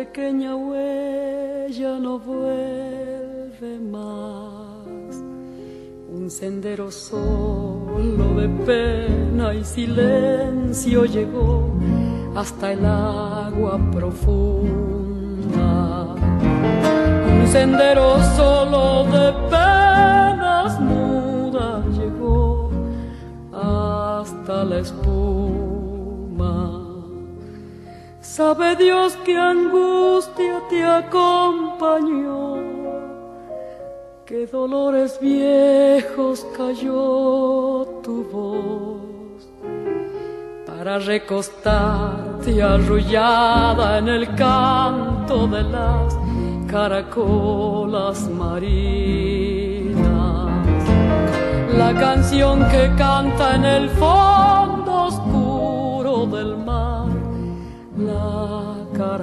pequeña huella no vuelve más. Un sendero solo de pena y silencio llegó hasta el agua profunda. Un sendero solo de penas mudas llegó hasta la espuma. Sabe Dios qué angustia te acompañó, qué dolores viejos cayó tu voz, para recostarte arrullada en el canto de las caracolas marinas. La canción que canta en el fondo oscuro del mar, la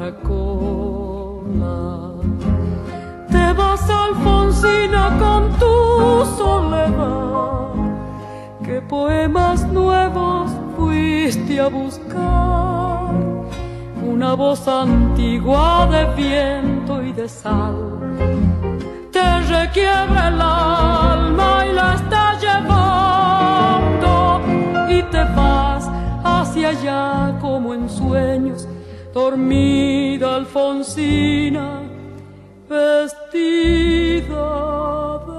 caracola. Te vas, Alfonsina, con tu soledad. ¿Qué poemas nuevos fuiste a buscar? Una voz antigua de viento y de sal te requiebra el alma y la está llevando, y te vas hacia allá como en sueños, dormida Alfonsina, vestida de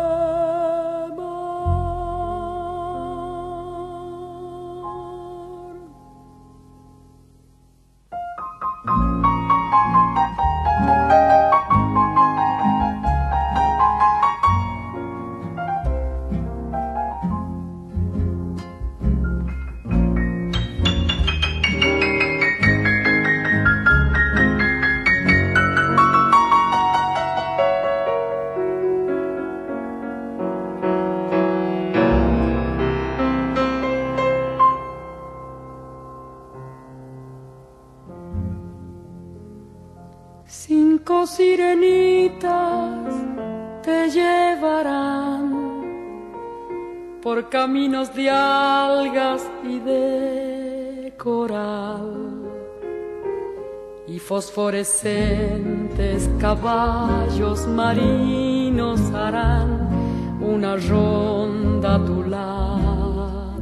sirenitas te llevarán por caminos de algas y de coral, y fosforescentes caballos marinos harán una ronda a tu lado,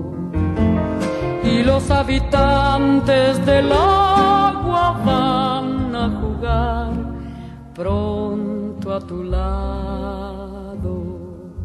y los habitantes del agua van a jugar pronto a tu lado.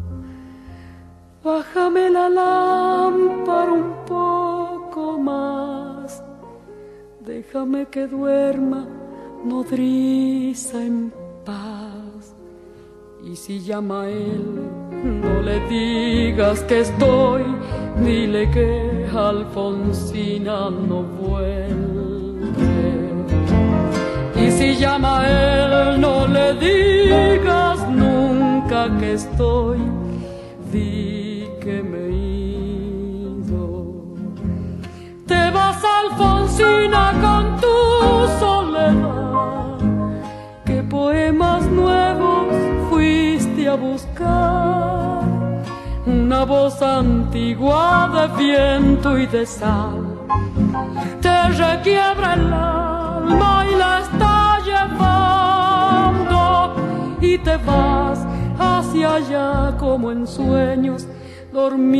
Bájame la lámpara un poco más, déjame que duerma nodriza en paz. Y si llama a él, no le digas que estoy, dile que Alfonsina no vuelve. Y si llama a él, no le digas nunca que estoy, di que me he ido. Te vas, Alfonsina, con tu soledad. ¿Qué poemas nuevos fuiste a buscar? Una voz antigua de viento y de sal te requiebra el alma y la está llevando, y te vas hacia allá como en sueños,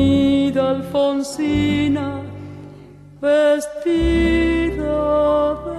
dormida Alfonsina, vestida de